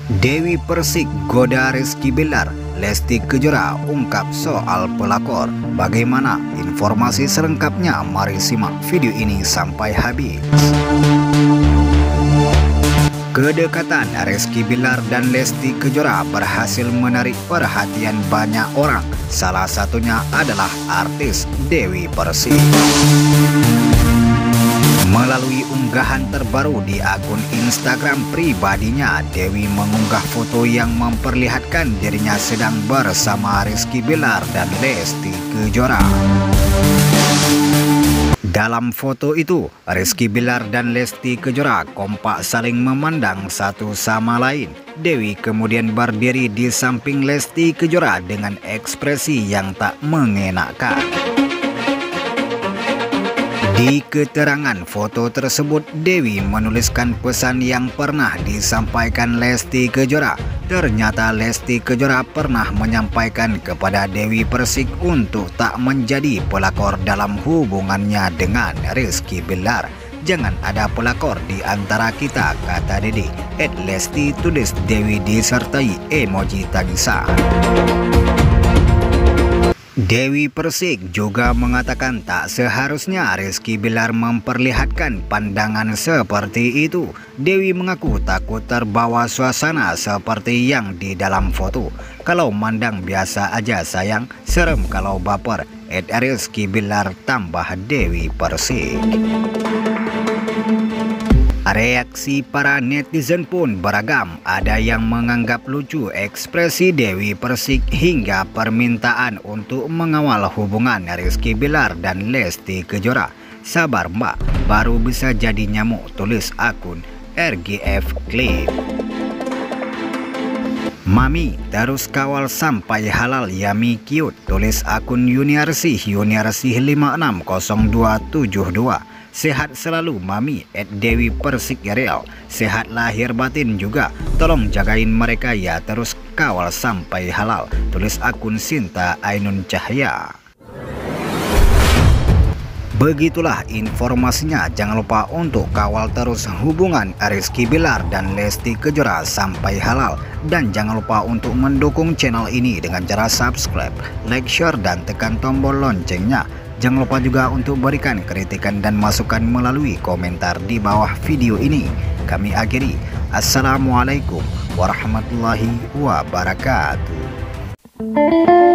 Dewi Persik goda Rizky Bilar, Lesti Kejora ungkap soal pelakor. Bagaimana informasi selengkapnya? Mari simak video ini sampai habis. Kedekatan Rizky Bilar dan Lesti Kejora berhasil menarik perhatian banyak orang. Salah satunya adalah artis Dewi Persik. Melalui unggahan terbaru di akun Instagram pribadinya, Dewi mengunggah foto yang memperlihatkan dirinya sedang bersama Rizky Bilar dan Lesti Kejora. Dalam foto itu, Rizky Bilar dan Lesti Kejora kompak saling memandang satu sama lain. Dewi kemudian berdiri di samping Lesti Kejora dengan ekspresi yang tak mengenakan. Di keterangan foto tersebut, Dewi menuliskan pesan yang pernah disampaikan Lesti Kejora. Ternyata Lesti Kejora pernah menyampaikan kepada Dewi Persik untuk tak menjadi pelakor dalam hubungannya dengan Rizky Bilar. Jangan ada pelakor di antara kita, kata Dede. Lesti tulis Dewi disertai emoji tangisan. Dewi Persik juga mengatakan tak seharusnya Rizky Bilar memperlihatkan pandangan seperti itu. Dewi mengaku takut terbawa suasana seperti yang di dalam foto. Kalau mandang biasa aja sayang, serem kalau baper. Rizky Bilar, tambah Dewi Persik. Reaksi para netizen pun beragam. Ada yang menganggap lucu ekspresi Dewi Persik hingga permintaan untuk mengawal hubungan Rizky Bilar dan Lesti Kejora. Sabar mbak, baru bisa jadi nyamuk, tulis akun RGF Clip. Mami terus kawal sampai halal yami cute, tulis akun Yuniarsih 560272. Sehat selalu Mami, Dewi Persik real. Sehat lahir batin juga. Tolong jagain mereka ya, terus kawal sampai halal, tulis akun Sinta Ainun Cahya. Begitulah informasinya. Jangan lupa untuk kawal terus hubungan Rizky Bilar dan Lesti Kejora sampai halal. Dan jangan lupa untuk mendukung channel ini dengan cara subscribe, like, share, dan tekan tombol loncengnya. Jangan lupa juga untuk berikan kritikan dan masukan melalui komentar di bawah video ini. Kami akhiri. Assalamualaikum warahmatullahi wabarakatuh.